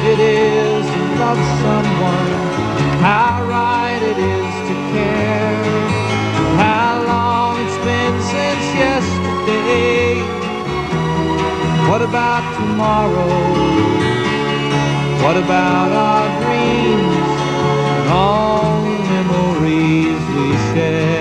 it is to love someone, how right it is to care, how long it's been since yesterday. What about tomorrow? What about our dreams and all the memories we share?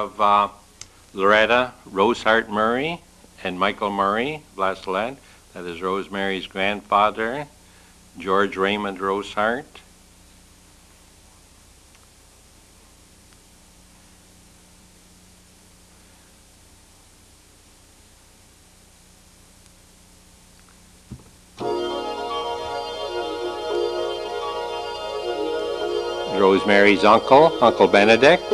of Loretta Rosehart Murray and Michael Murray, Blastelet. That is Rosemary's grandfather, George Raymond Rosehart. Rosemary's uncle, Uncle Benedict.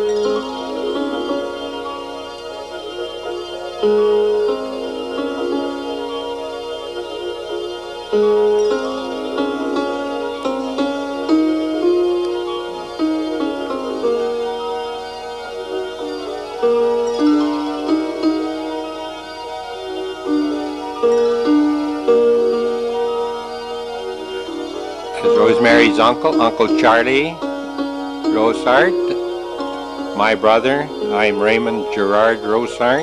Rosemary's uncle, Uncle Charlie Rosehart. My brother, I'm Raymond Gerard Rosehart.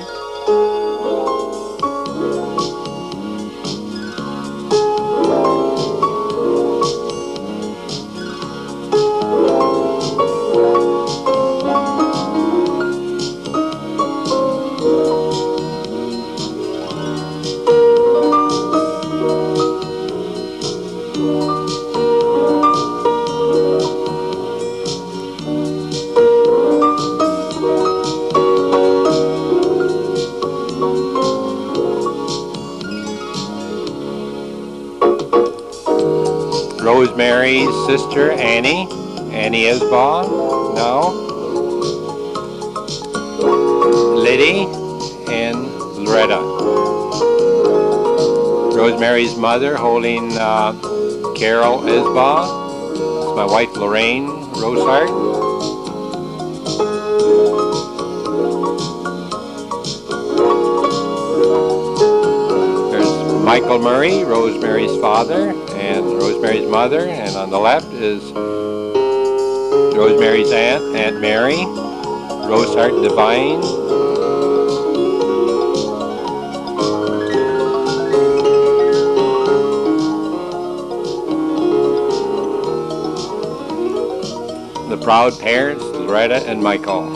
Rosemary's sister, Annie Esbaugh, no. Liddy and Loretta. Rosemary's mother holding Carol Esbaugh. It's my wife, Lorraine Rosehart. Michael Murray, Rosemary's father, and Rosemary's mother, and on the left is Rosemary's Aunt Mary, Rosehart Devine. The proud parents, Loretta and Michael.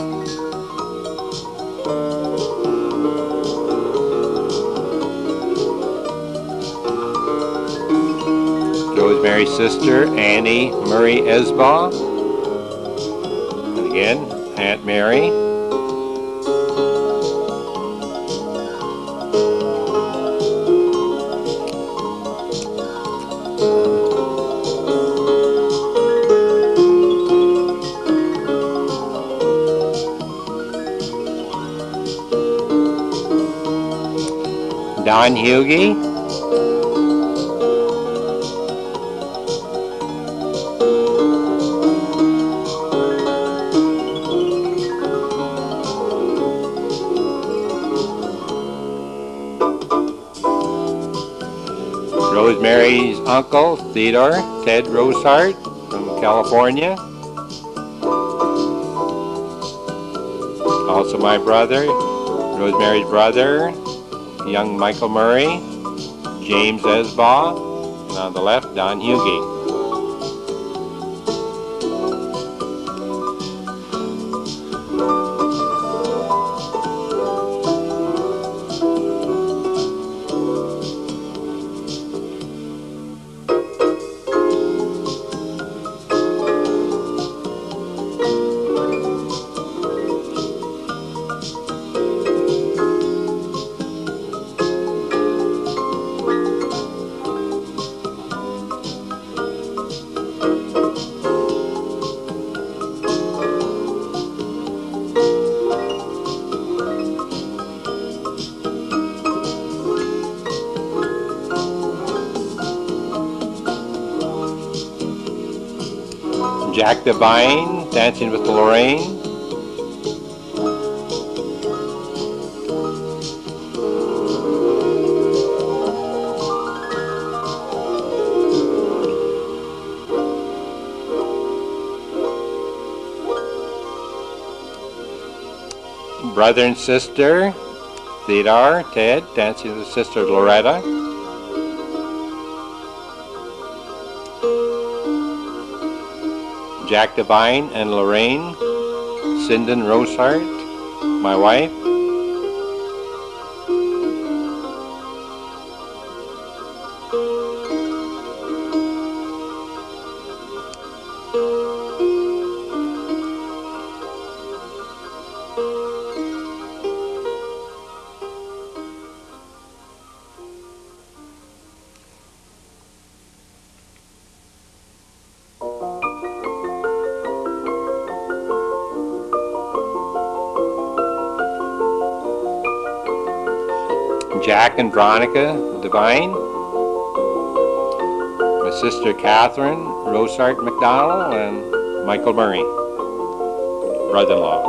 Rosemary's sister, Annie Murray Esbaugh. And again, Aunt Mary. Don Hughie. Rosemary's uncle, Theodore Ted Rosehart from California. Also my brother, Rosemary's brother, young Michael Murray, James Esbaugh, and on the left, Don Hughie. Jack Devine, Dancing with Lorraine. Brother and sister, Theodore, Ted, Dancing with sister Loretta. Jack Devine and Lorraine, Sinden Rosehart. my wife, Jack and Veronica Devine, my sister Catherine Rosart McDonald, and Michael Murray, brother-in-law.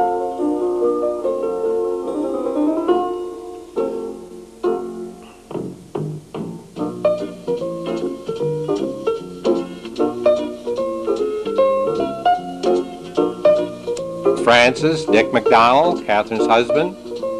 Francis Dick McDonald, Catherine's husband.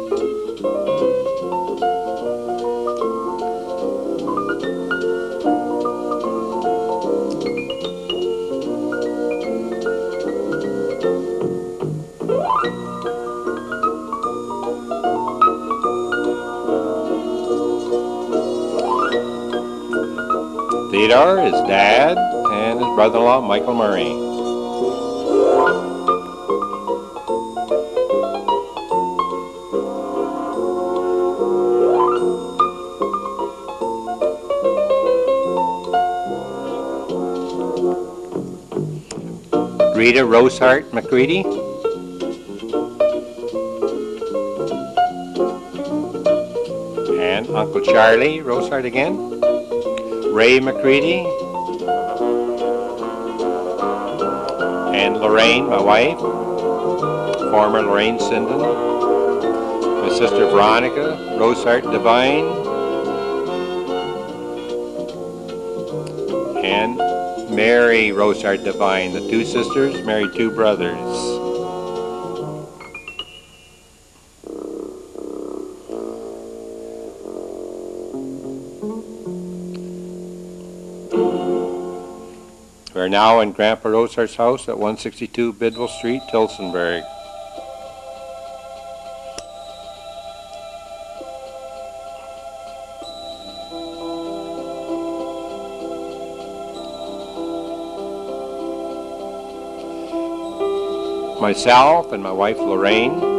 Theodore, his dad, and his brother-in-law, Michael Murray. Rita Rosehart McCready. And Uncle Charlie Rosehart again. Ray McCready, and Lorraine, my wife, former Lorraine Sinden, my sister Veronica Rosehart Devine, and Mary Rosehart Devine, the two sisters married two brothers. We're now in Grandpa Rosehart's house at 162 Bidwell Street, Tillsonburg. Myself and my wife Lorraine,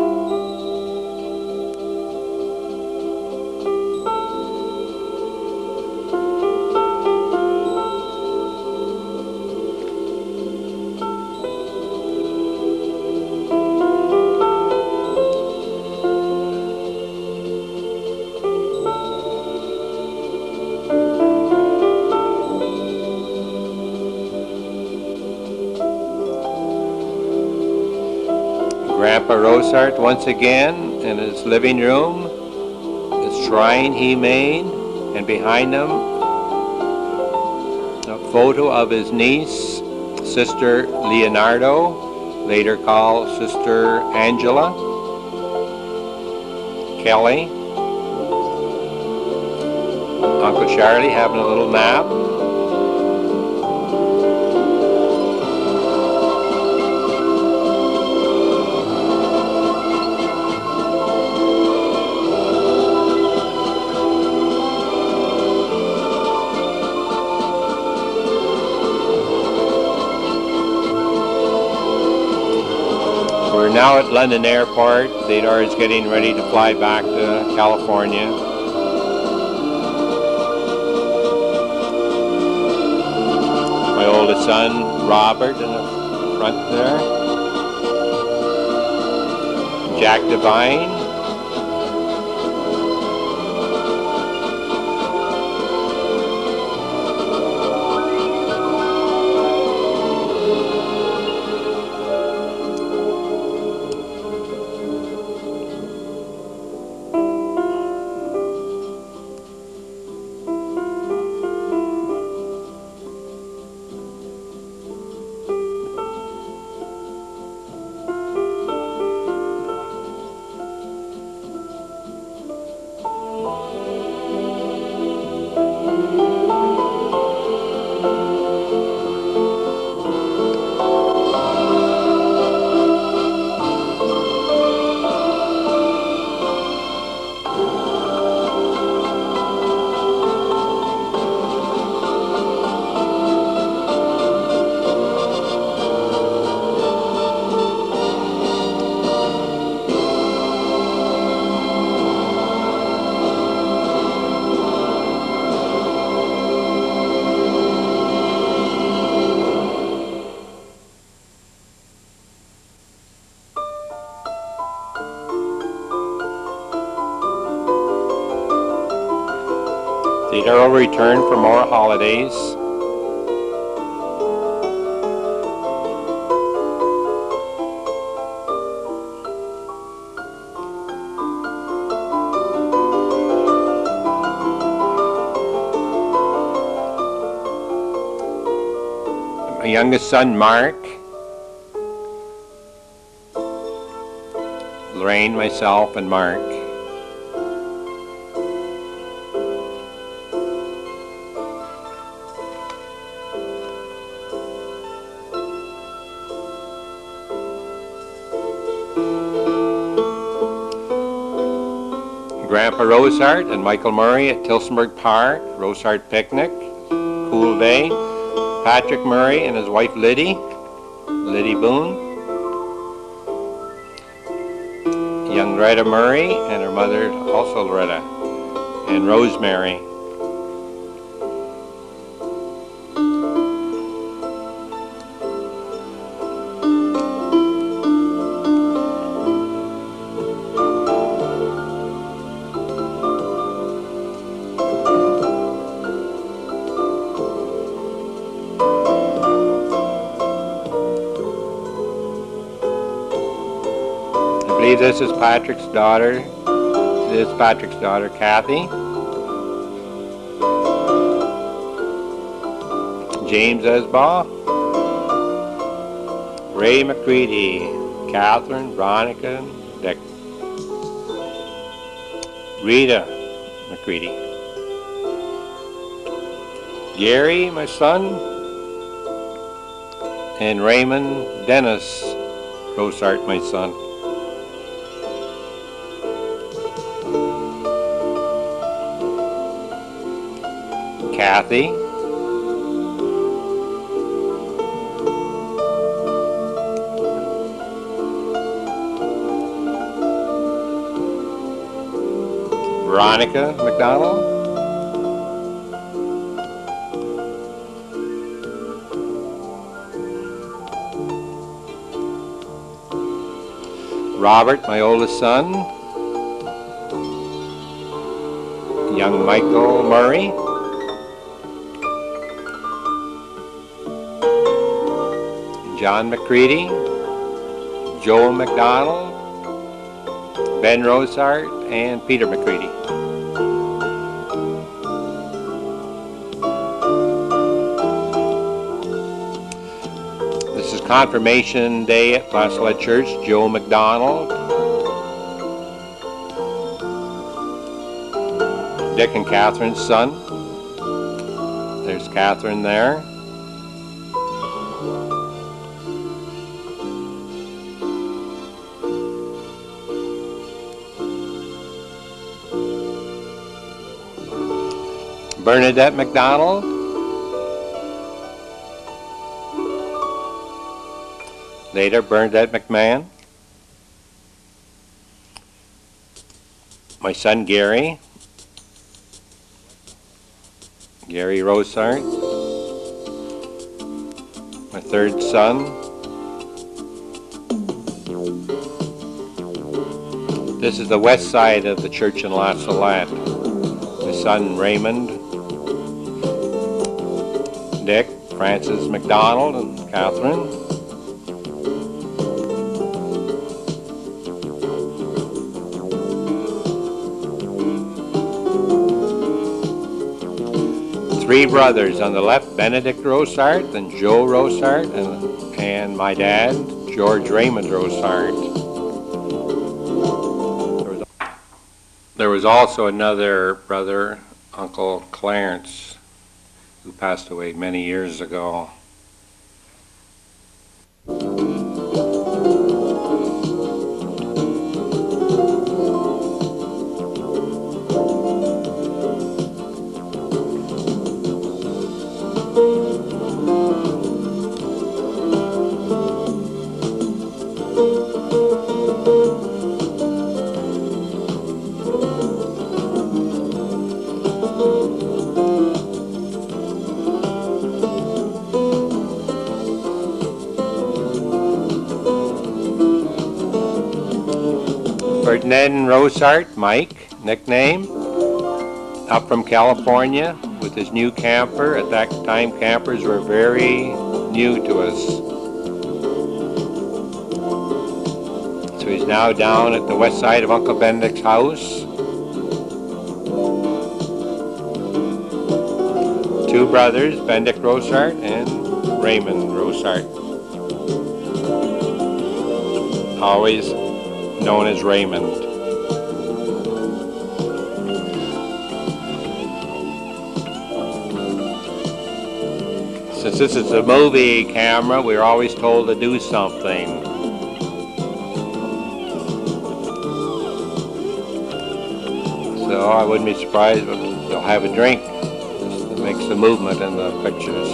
Grandpa Rosehart once again in his living room, his shrine he made, and behind him a photo of his niece, Sister Leonardo, later called Sister Angela Kelly. Uncle Charlie having a little nap. We're now at London Airport. Theodore is getting ready to fly back to California. My oldest son, Robert, in the front there. Jack Devine. Later will return for more holidays. My youngest son, Mark. Lorraine, myself, and Mark. Grandpa Rosehart and Michael Murray at Tillsonburg Park, Rosehart Picnic, cool day. Patrick Murray and his wife Liddy Boone. Young Loretta Murray and her mother, also Loretta, and Rosemary. I believe this is Patrick's daughter. This is Patrick's daughter, Kathy. James Esbaugh. Ray McCready. Catherine, Veronica, and Dick. Rita McCready. Gary, my son. And Raymond Dennis Rosehart, my son. Kathy, Veronica McDonald, Robert, my oldest son, young Michael Murray, John McCready, Joel McDonald, Ben Rosehart, and Peter McCready. This is confirmation day at La Salette Church. Joe McDonald, Dick and Catherine's son. There's Catherine there. Bernadette McDonald, later Bernadette McMahon, my son Gary Rosehart, my third son, this is the west side of the church in La Salette, my son Raymond, Dick, Francis McDonald, and Catherine. Three brothers on the left, Benedict Rosehart and Joe Rosehart, and my dad, George Raymond Rosehart. There was also another brother, Uncle Clarence, who passed away many years ago. Ferdinand Rosehart, Mike, nickname. up from California with his new camper. At that time, campers were very new to us. So he's now down at the west side of Uncle Benedict's house. Two brothers, Benedict Rosart and Raymond Rosart. Always known as Raymond. Since this is a movie camera, we're always told to do something. So I wouldn't be surprised if they'll have a drink. Just to make some movement in the pictures.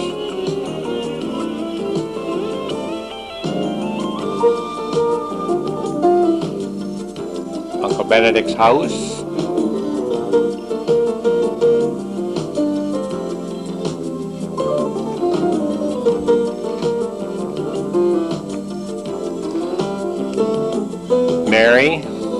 Uncle Benedict's house. Mary.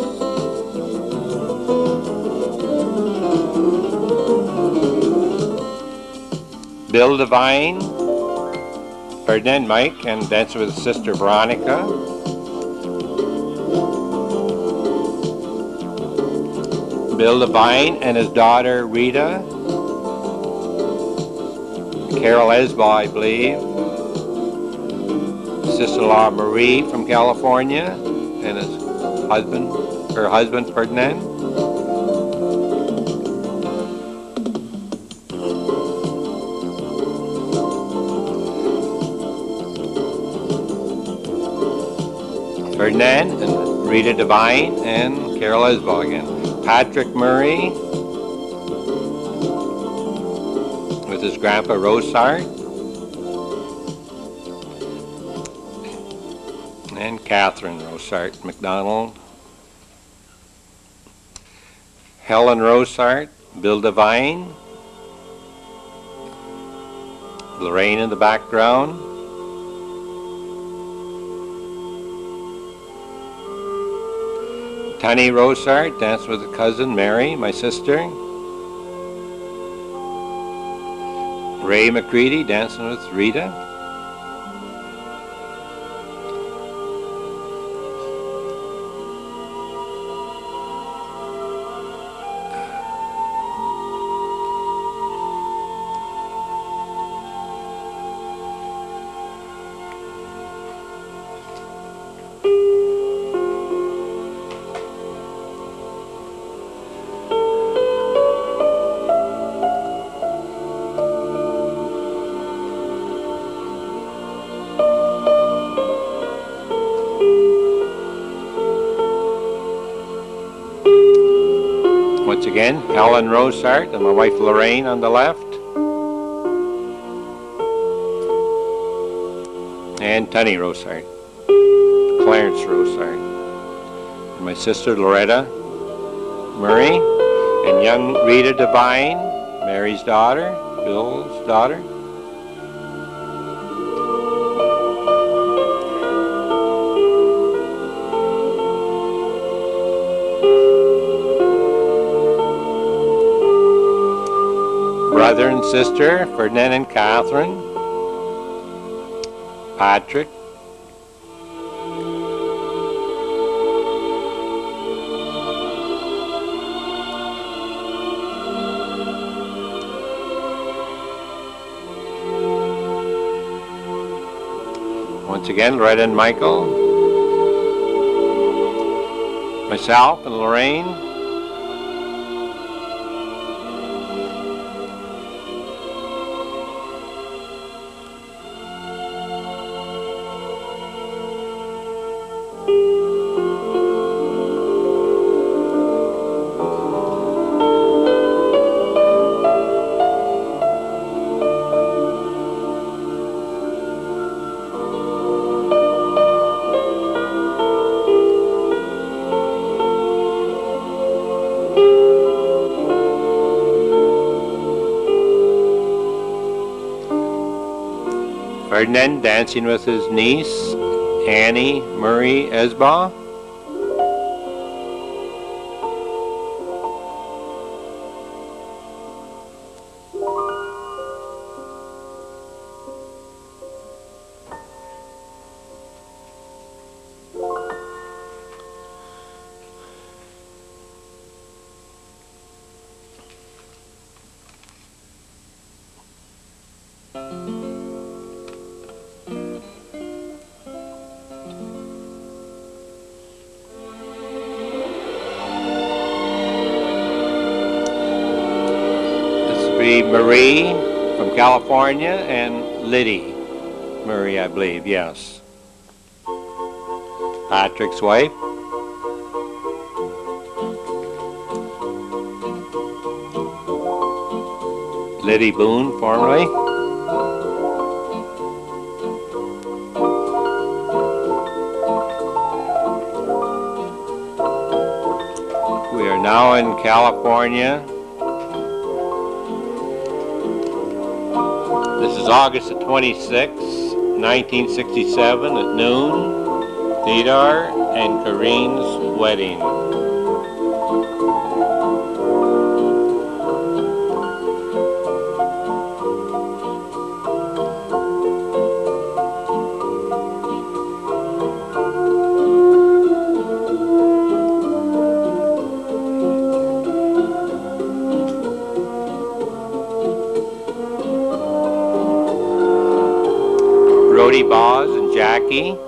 Bill Devine, Ferdinand Mike, and dancing with his sister Veronica. Bill Devine and his daughter Rita. Carol Esbaugh, I believe. Sister-in-law Marie from California, and her husband Ferdinand. Ferdinand and Rita Devine and Carol Esbaugh again. Patrick Murray with his grandpa Rosart. And Catherine Rosart McDonald. Helen Rosart, Bill Devine. Lorraine in the background. Tunny Rosart, dancing with a cousin, Mary, my sister. Ray McCready, dancing with Rita. Once again, Helen Rosart and my wife Lorraine on the left. And Tunny Rosart, Clarence Rosart. And my sister Loretta Murray. And young Rita Devine, Mary's daughter, Bill's daughter. Brother and sister, Ferdinand and Catherine. Patrick. Once again, Loretta and Michael. Myself and Lorraine. Ferdinand dancing with his niece, Annie Murray Esbaugh. be Marie from California and Liddy Murray, I believe, yes. Patrick's wife. Liddy Boone, formerly. We are now in California. This is August the 26th, 1967 at noon. Theodore and Corinne's wedding. Brody Boz and Jackie.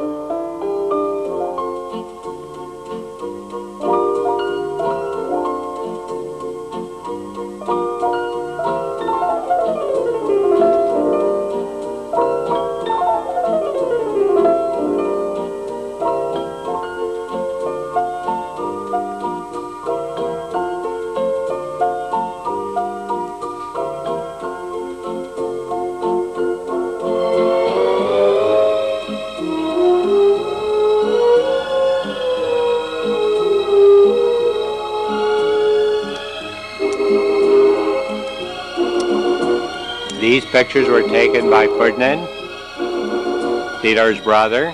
These pictures were taken by Ferdinand, Theodore's brother.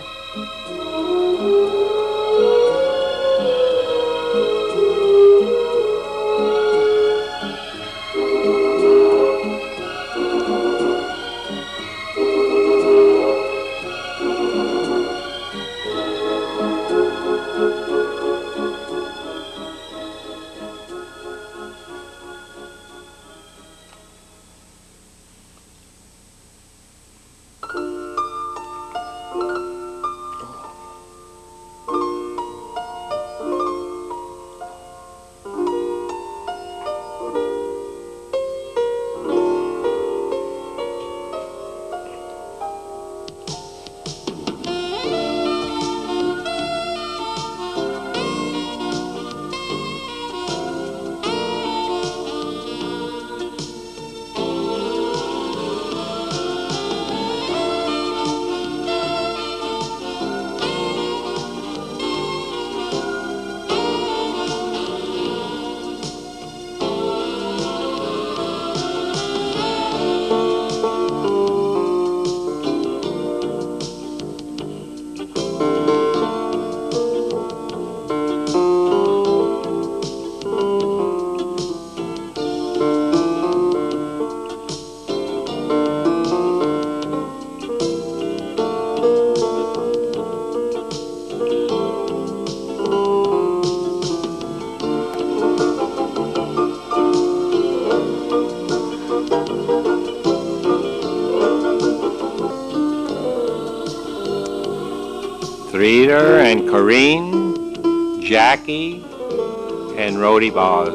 Theodore and Corinne, Jackie, and Rhodey Boz.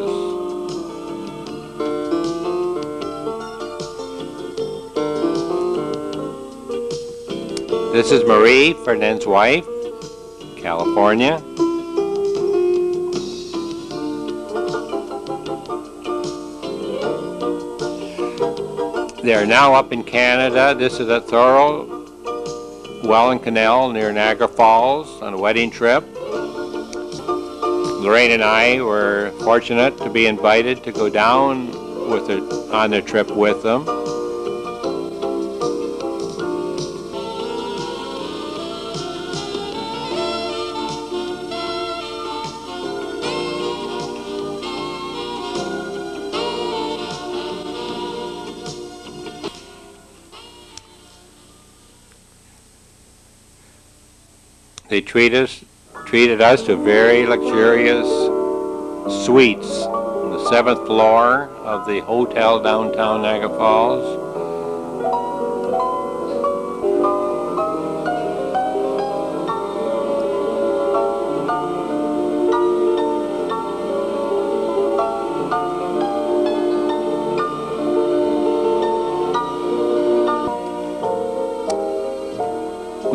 This is Marie, Ferdinand's wife, California. They are now up in Canada. This is at Thorold Welland Canal near Niagara Falls on a wedding trip. Lorraine and I were fortunate to be invited to go down on their trip with them. They treated us to very luxurious suites on the 7th floor of the hotel downtown Niagara Falls.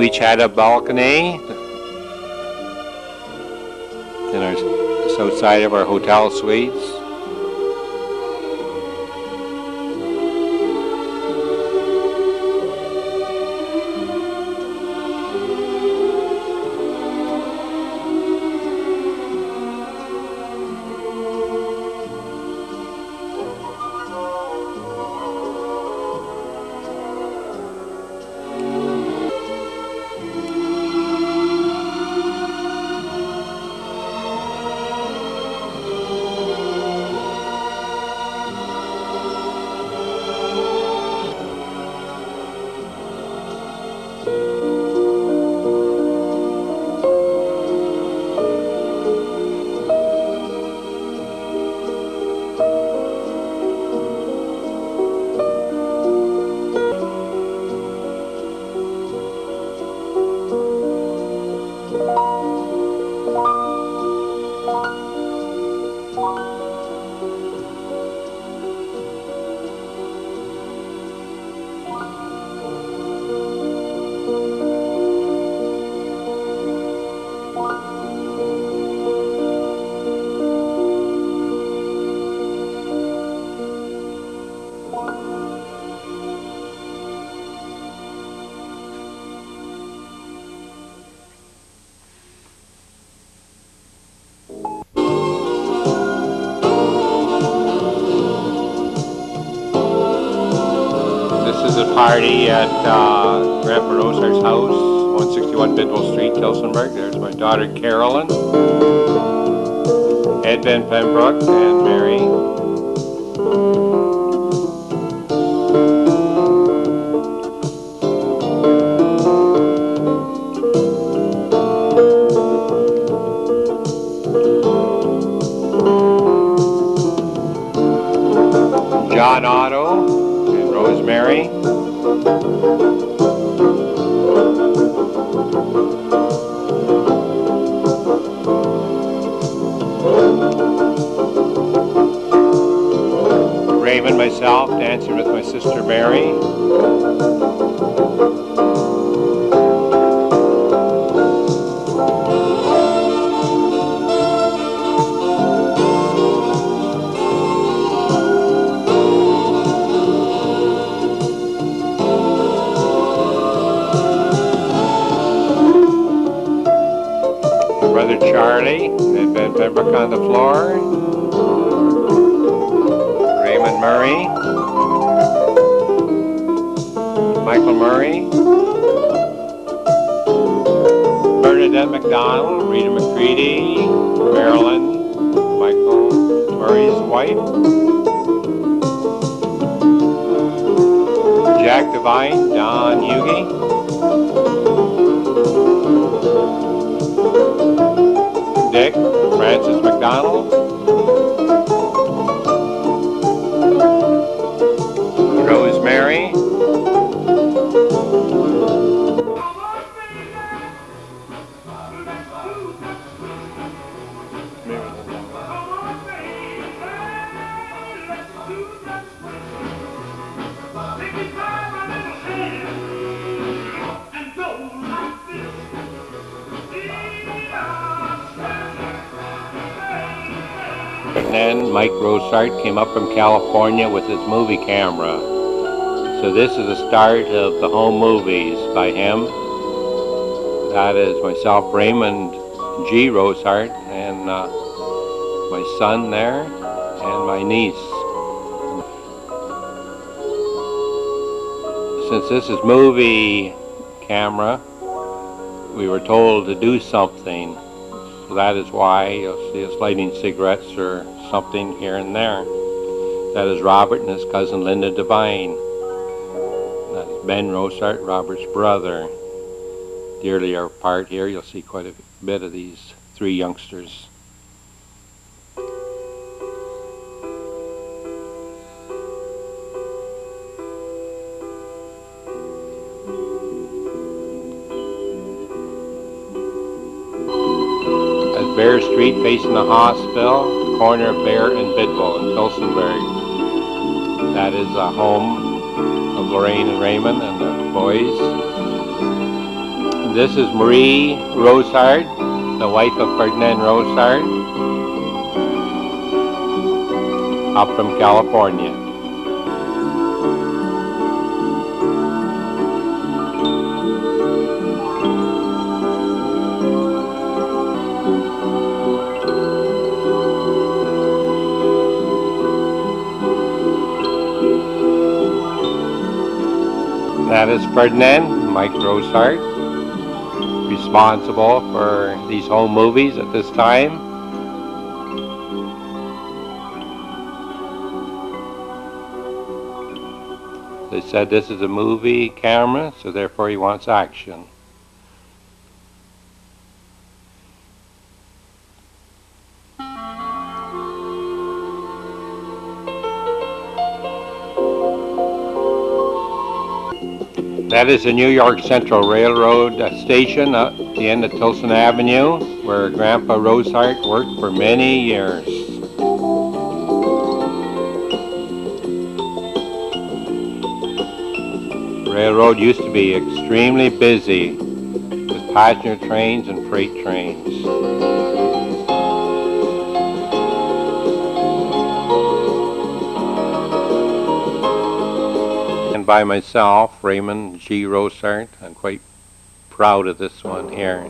We each had a balcony in our south side of our hotel suites. This is a party at Grandpa Rosart's house, 161 Bidwell Street, Tillsonburg. There's my daughter Carolyn, Ed Ben Pembroke, and Mary. John Otto and Rosemary. Raymond, myself, dancing with my sister Mary. Brother Charlie and Ben Pembroke on the floor. Raymond Murray. Michael Murray. Bernadette McDonald, Rita McCready, Marilyn, Michael Murray's wife. Jack Devine, Don Hughie. Dick, Francis McDonald, Rosemary, and then Mike Rosart came up from California with his movie camera. So this is the start of the home movies by him. That is myself, Raymond G. Rosart, and my son there, and my niece. Since this is movie camera, we were told to do something. So that is why you'll see us lighting cigarettes or something here and there. That is Robert and his cousin Linda Devine. That is Ben Rosart, Robert's brother. Dearly apart here, you'll see quite a bit of these three youngsters. Bear Street facing the hospital, corner of Bear and Bidwell in Tillsonburg. That is a home of Lorraine and Raymond and the boys. This is Marie Rosehart, the wife of Ferdinand Rosehart, up from California. That is Ferdinand, Mike Rosehart, responsible for these home movies at this time. They said this is a movie camera, so therefore he wants action. That is the New York Central Railroad station at the end of Tilson Avenue, where Grandpa Rosehart worked for many years. The railroad used to be extremely busy with passenger trains and freight trains. And by myself, Raymond G. Rosehart. I'm quite proud of this one here.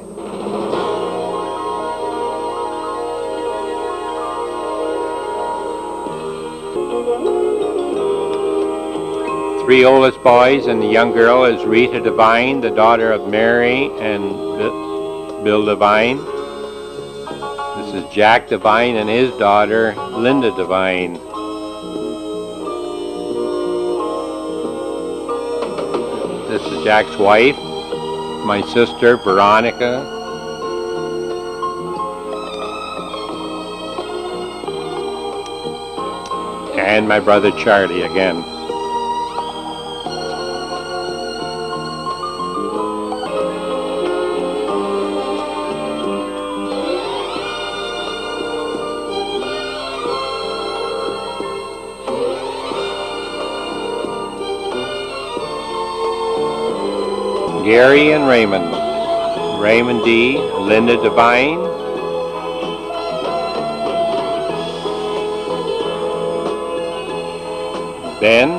Three oldest boys, and the young girl is Rita Devine, the daughter of Mary and Bill Devine. This is Jack Devine and his daughter, Linda Devine. This is Jack's wife, my sister, Veronica. And my brother, Charlie, again. Gary and Raymond. Raymond D., Linda Devine. Ben.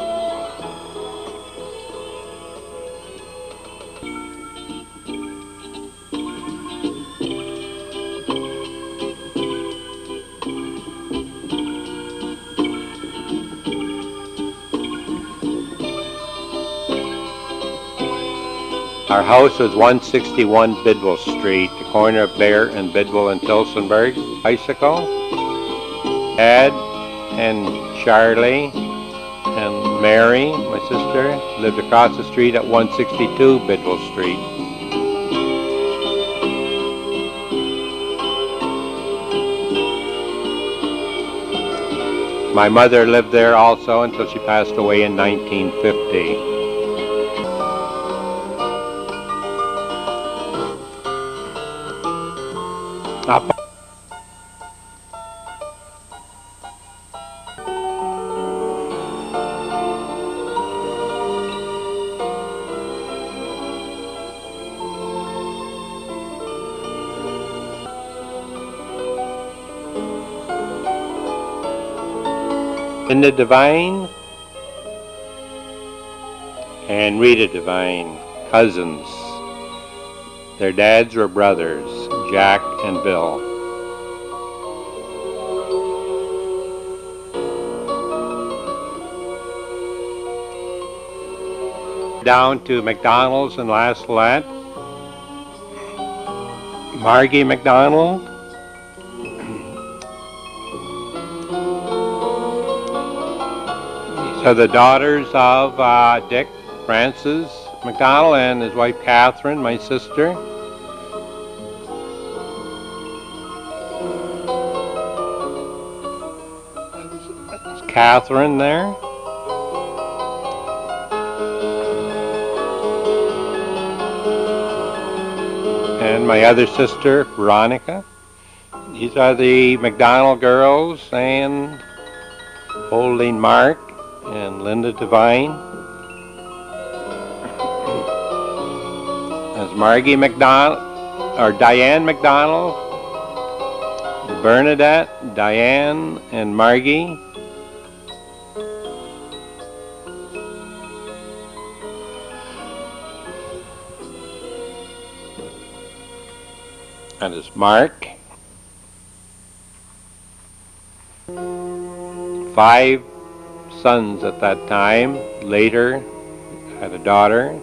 Our house was 161 Bidwell Street, the corner of Bear and Bidwell and Tilsonburg. Bicycle. Ed and Charlie and Mary, my sister, lived across the street at 162 Bidwell Street. My mother lived there also until she passed away in 1950. Linda Devine and Rita Devine, cousins. Their dads were brothers, Jack and Bill. Down to McDonald's in La Salette. Margie McDonald. So the daughters of Dick Francis McDonald and his wife Catherine, my sister. That's Catherine there. And my other sister, Veronica. These are the McDonald girls and holding Mark and Linda Devine. That's Margie McDonald, or Diane McDonald, Bernadette, Diane, and Margie. That is Mark. 5 sons at that time. Later, had a daughter.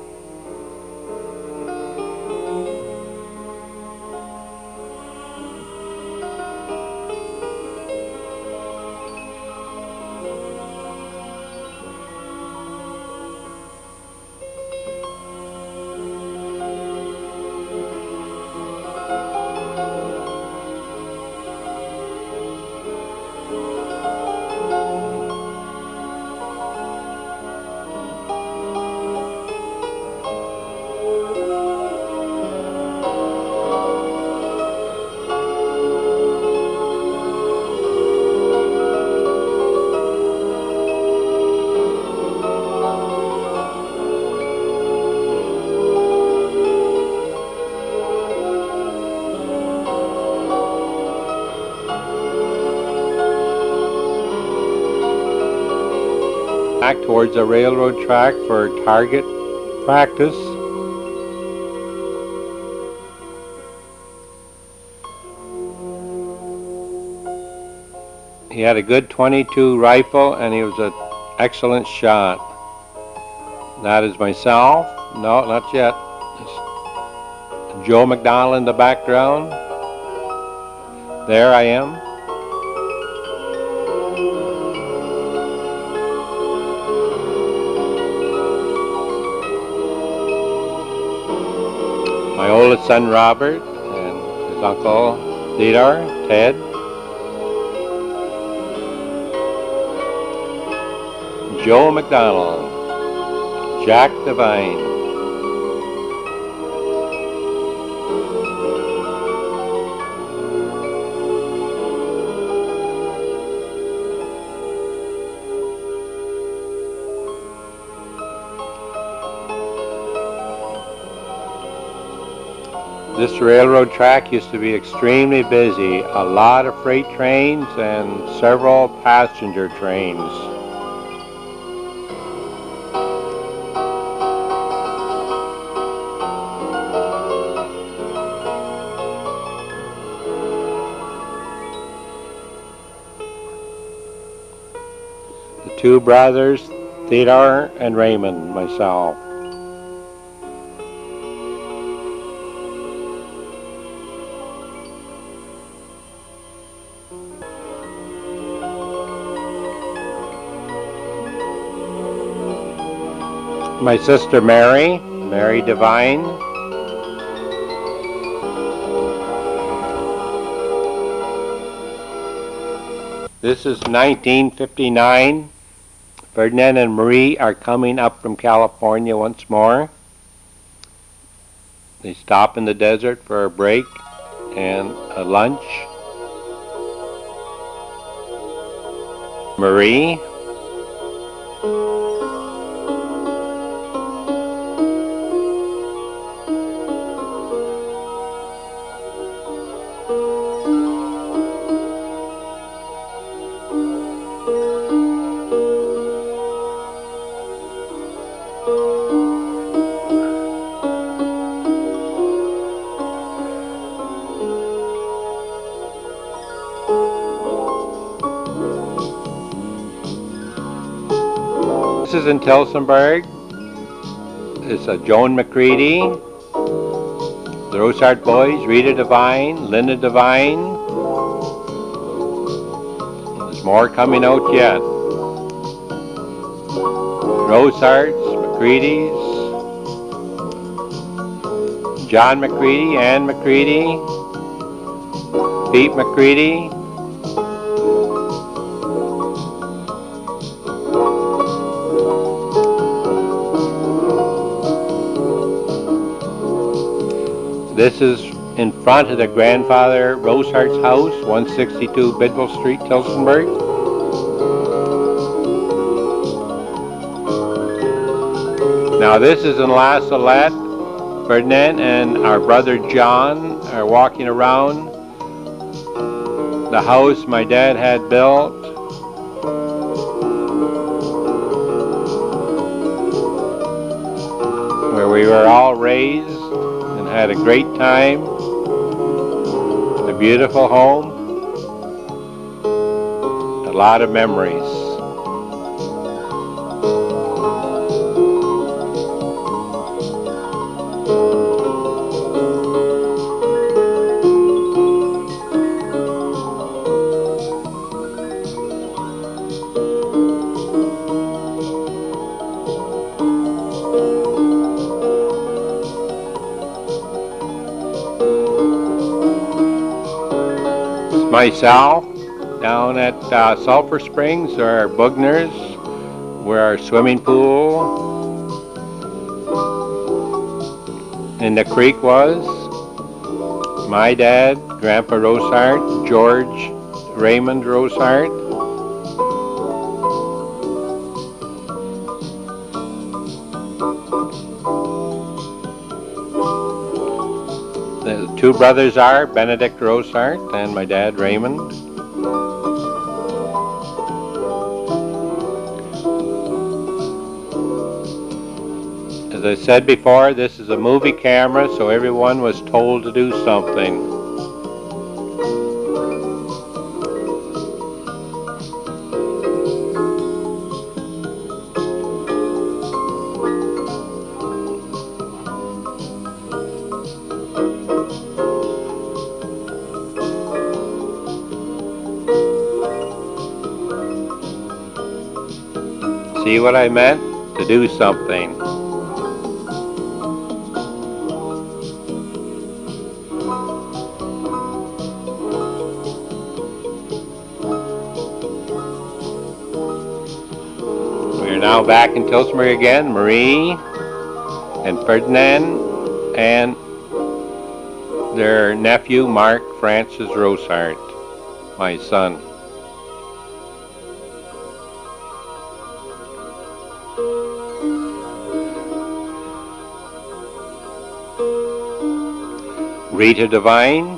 Back towards the railroad track for target practice. He had a good .22 rifle and he was an excellent shot. That is myself. No, not yet. It's Joe McDonald in the background. There I am. My oldest son Robert and his uncle Theodore, Ted. Joe McDonald, Jack Devine. This railroad track used to be extremely busy. A lot of freight trains and several passenger trains. The 2 brothers, Theodore and Raymond, myself. My sister Mary, Mary Devine. This is 1959. Ferdinand and Marie are coming up from California once more. They stop in the desert for a break and a lunch. Marie. This is in Tillsonburg. It's Joan McCready, the Rosehart Boys, Rita Devine, Linda Devine. There's more coming out yet. Roseharts, McCready's, John McCready, Ann McCready, Pete McCready. This is in front of the grandfather Rosehart's house, 162 Bidwell Street, Tillsonburg. Now this is in La Salette, Ferdinand and our brother John are walking around the house my dad had built. Where we were all raised and had a great time. A beautiful home. A lot of memories. Myself down at Sulphur Springs or Bugner's, where our swimming pool in the creek was. My dad, Grandpa Rosart, George Raymond Rosart. The two brothers are Benedict Rosart and my dad Raymond. As I said before, this is a movie camera, so everyone was told to do something. See what I meant? To do something. We are now back in Tillsonburg again. Marie and Ferdinand and their nephew Mark Francis Rosart, my son. Rita Devine,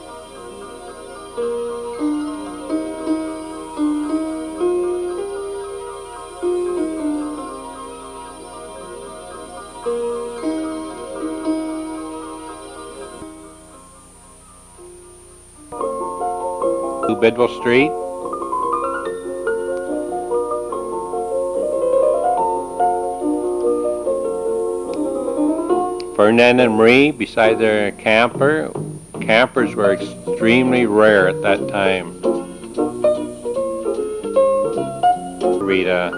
Bidwell Street, Ferdinand and Marie beside their camper. Campers were extremely rare at that time. Rita.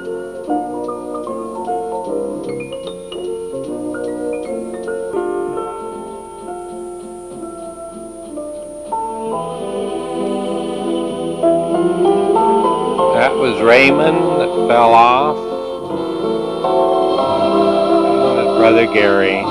That was Raymond that fell off. And his brother Gary.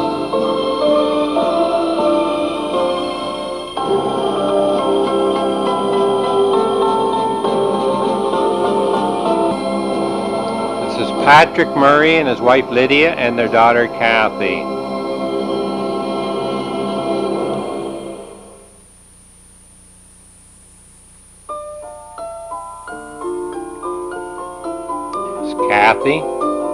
Patrick Murray and his wife Lydia and their daughter Kathy. It's Kathy.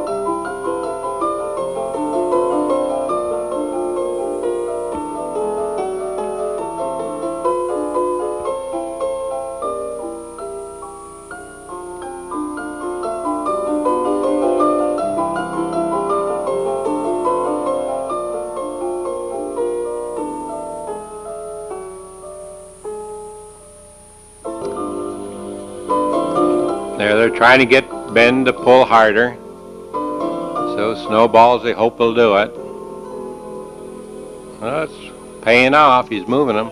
They're trying to get Ben to pull harder. So Snowballs, they hope he'll do it. Well, it's paying off. He's moving them.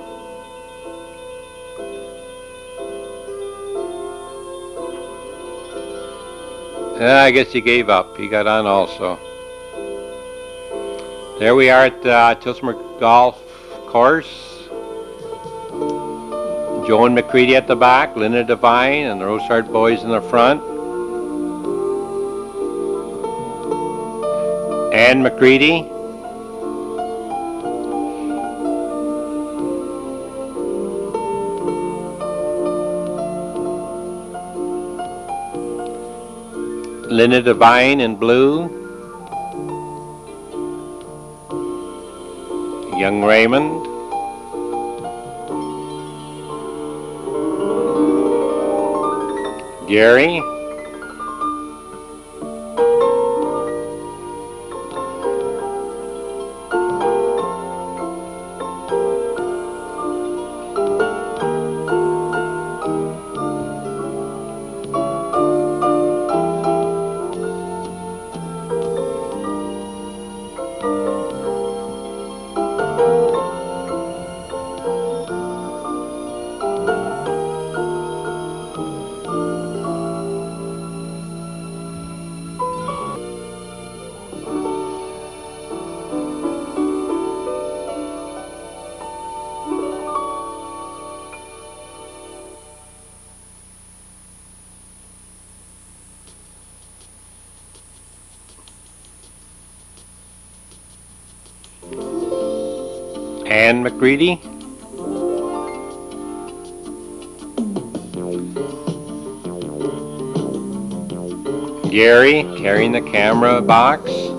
I guess he gave up. He got on also. There we are at Tillsonburg Golf Course. Joan McCready at the back, Linda Devine, and the Rosart boys in the front. Ann McCready, Linda Devine in blue. Young Raymond. Gary. Ann McCready. Gary carrying the camera box.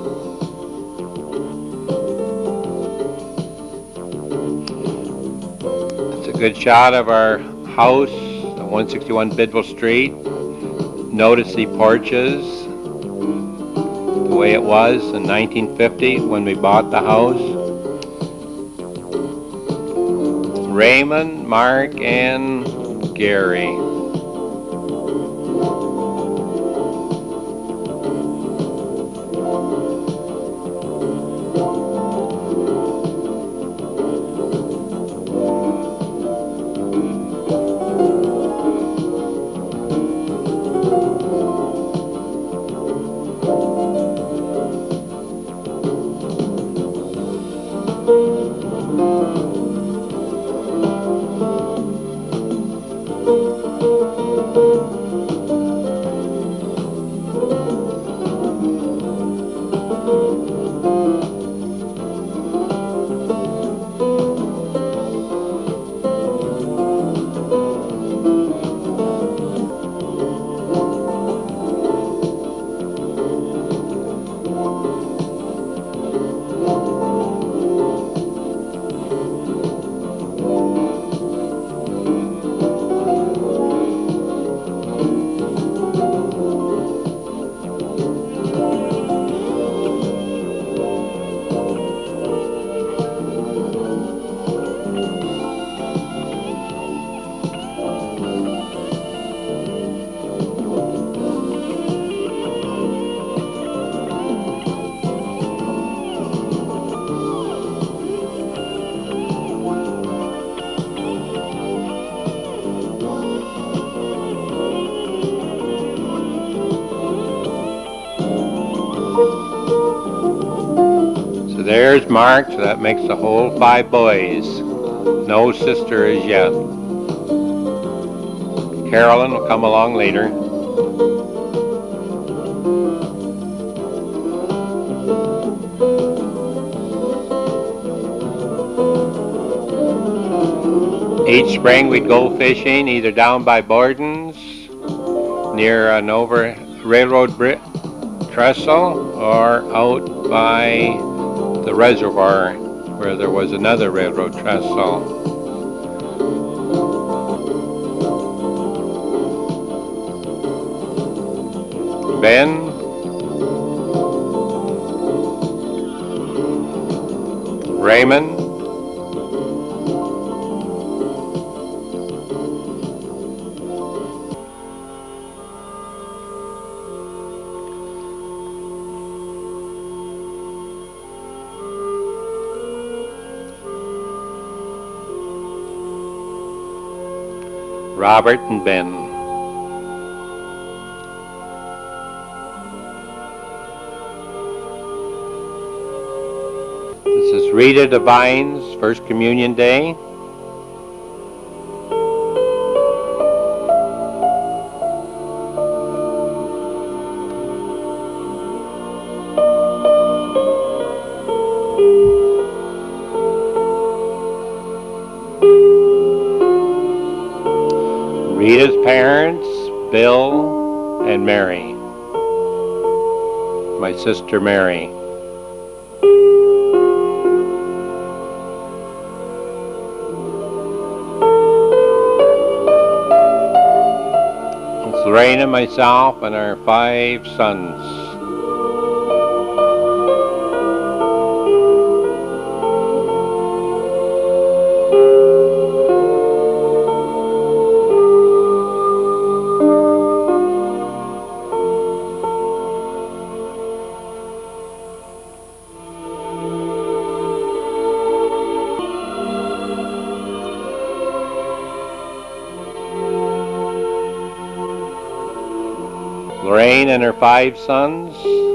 It's a good shot of our house, 161 Bidwell Street. Notice the porches, the way it was in 1950 when we bought the house. Raymond, Mark, and Gary. There's Mark, so that makes the whole 5 boys. No sister as yet. Carolyn will come along later. Each spring we'd go fishing either down by Borden's near an over railroad trestle or out by the reservoir where there was another railroad trestle. Ben, Raymond, Robert and Ben. This is Rita Devine's First Communion Day. Rita's parents, Bill and Mary. my sister Mary. It's Lorraine and myself and our 5 sons. Lorraine and her 5 sons.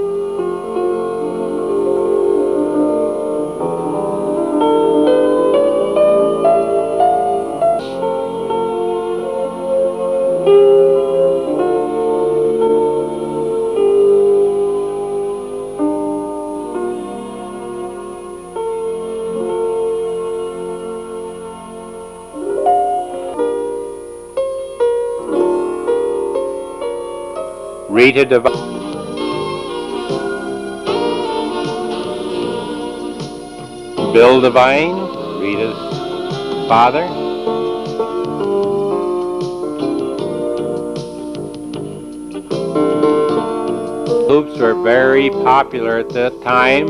Rita Devine. Bill Devine, Rita's father. Loops were very popular at that time.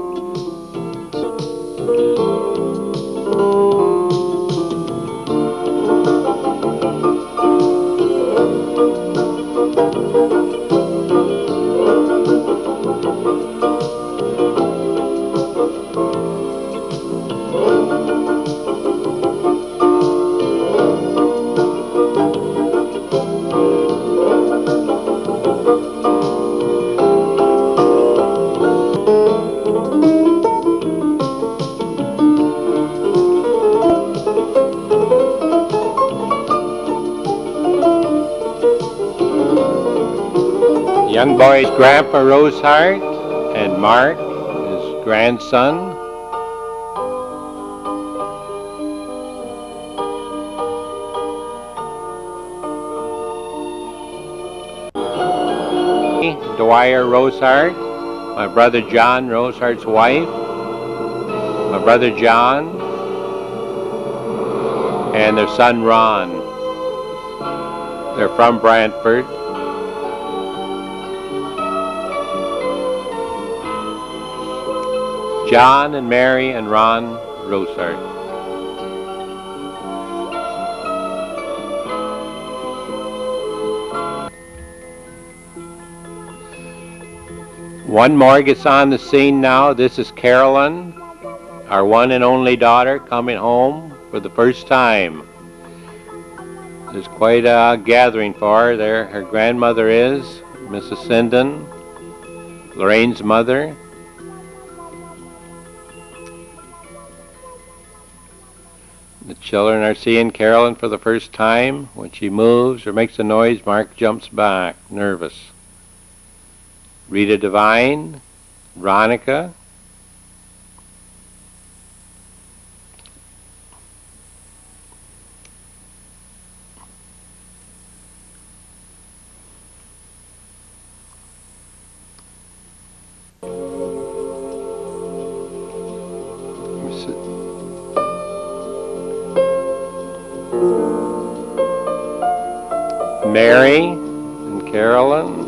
Young boy's Grandpa Rosehart and Mark, his grandson. Dwyer Rosehart, my brother John Rosehart's wife, my brother John, and their son Ron. They're from Brantford. John and Mary and Ron Rosehart. One more gets on the scene now. This is Carolyn, our one and only daughter, coming home for the first time. There's quite a gathering for her. There her grandmother is, Mrs. Sinden, Lorraine's mother. The children are seeing Carolyn for the first time. When she moves or makes a noise, Mark jumps back, nervous. Rita Devine, Veronica, Mary and Carolyn.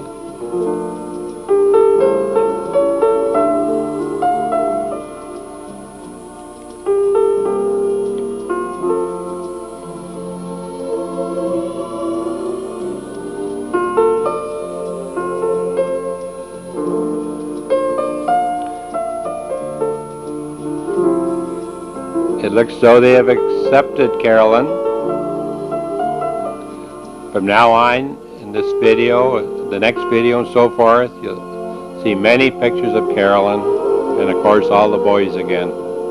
It looks as though they have accepted Carolyn. From now on, in this video, the next video and so forth, you'll see many pictures of Carolyn, and of course all the boys again.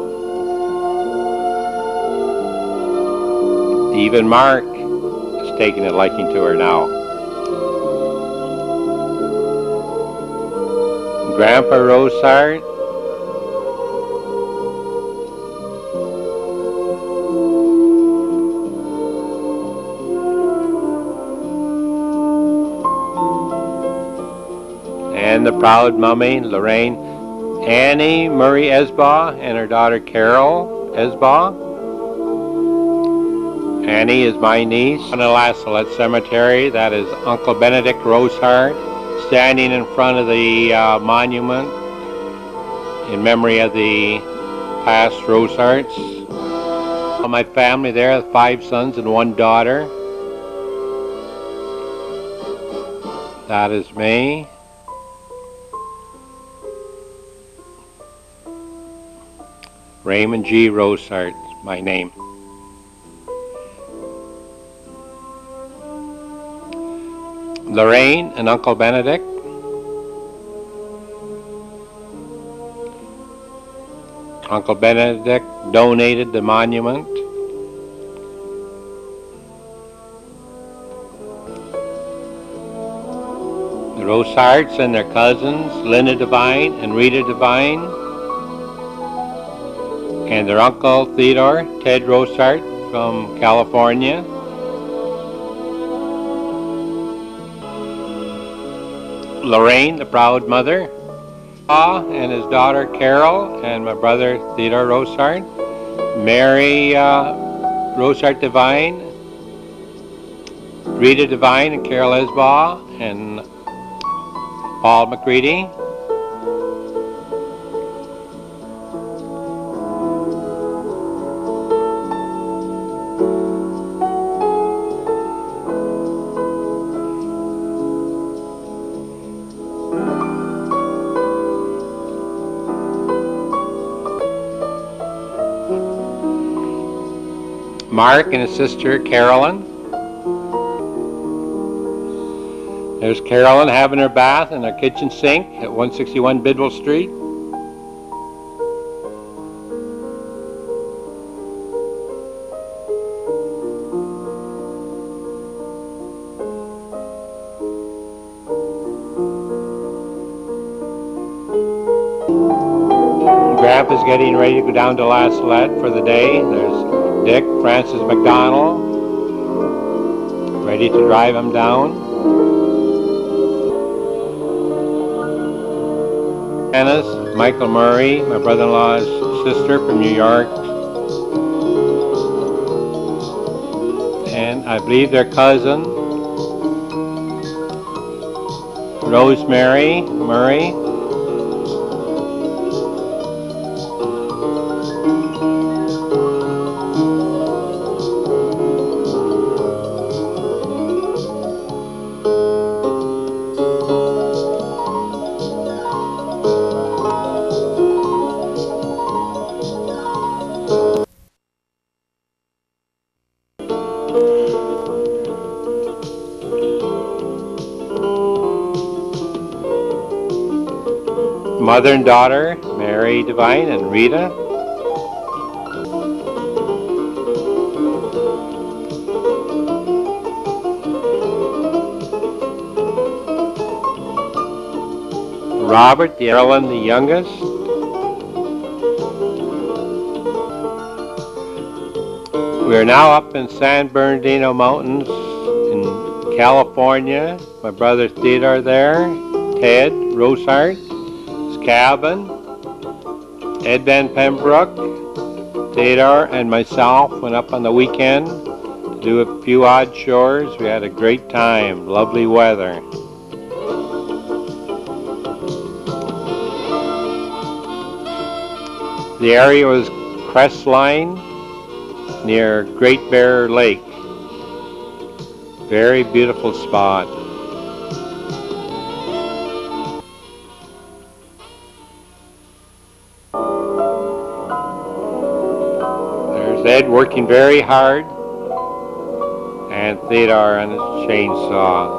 Even Mark is taking a liking to her now. Grandpa Rosehart, and Lorraine, the proud mummy, Lorraine, Annie Murray Esbaugh, and her daughter Carol Esbaugh. Annie is my niece. On the Lassalette Cemetery, that is Uncle Benedict Rosehart, standing in front of the monument in memory of the past Roseharts. My family there, 5 sons and 1 daughter. That is me. Raymond G. Rosehart, my name. Lorraine and Uncle Benedict. Uncle Benedict donated the monument. The Roseharts and their cousins, Linda Devine and Rita Devine, and their uncle Theodore, Ted Rosehart from California. Lorraine, the proud mother, and his daughter Carol, and my brother Theodore Rosehart, Mary Rosehart Devine, Rita Devine and Carol Esbaugh, and Paul McCready. Mark and his sister Carolyn. There's Carolyn having her bath in her kitchen sink at 161 Bidwell Street. Grandpa's getting ready to go down to Lassalette for the day. There's Dick, Francis McDonald, ready to drive him down. Anna's Michael Murray, my brother-in-law's sister from New York. And I believe their cousin, Rosemary Murray. Mother and daughter, Mary Devine and Rita. Robert, Carolyn, the youngest. We are now up in San Bernardino Mountains in California. My brother Theodore there, Ted Rosehart. Cabin, Ed Van Pembroke, Theodore, and myself went up on the weekend to do a few odd chores. We had a great time, lovely weather. The area was Crestline near Great Bear Lake. Very beautiful spot. Ed working very hard, and Theodore on his chainsaw.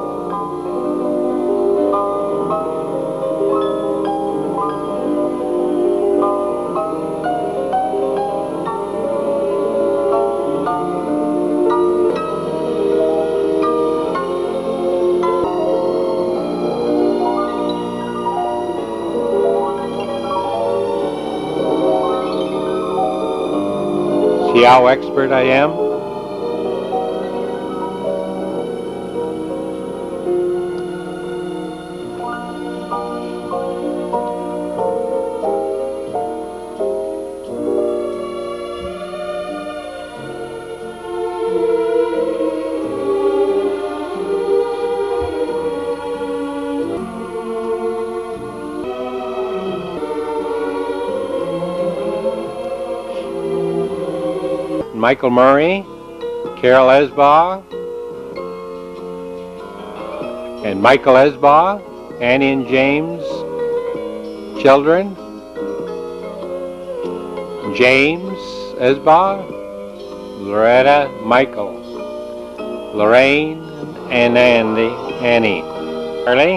See how expert I am? Michael Murray, Carol Esbaugh, and Michael Esbaugh, Annie and James children, James Esbaugh, Loretta, Michael, Lorraine, and Annie. Charlie.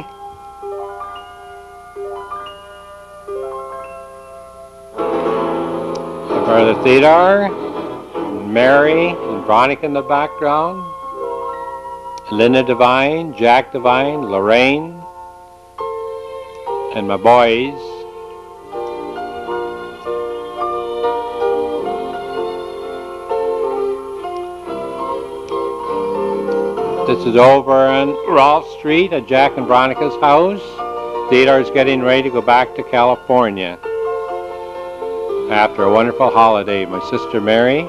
Brother Theodore, Mary, and Veronica in the background, Linda Devine, Jack Devine, Lorraine, and my boys. This is over on Rolfe Street at Jack and Veronica's house. Theodore's getting ready to go back to California after a wonderful holiday. My sister Mary.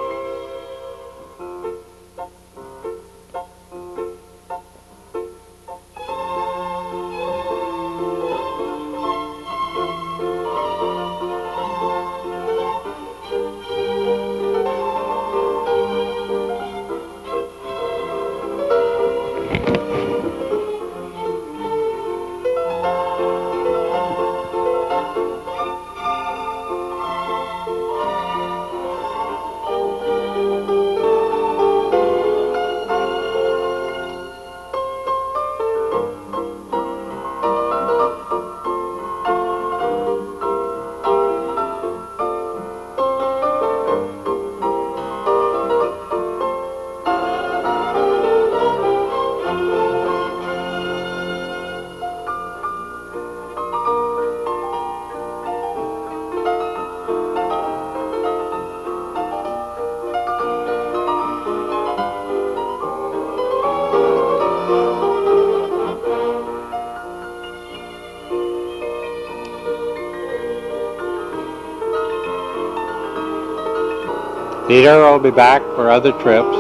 Theodore will be back for other trips.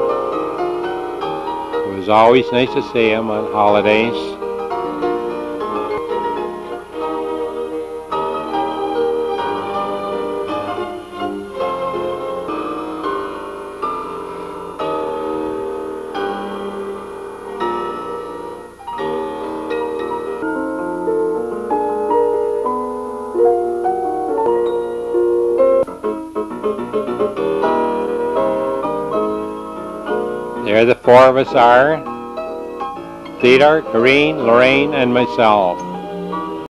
It was always nice to see him on holidays. There the four of us are, Theodore, Corrine, Lorraine, and myself.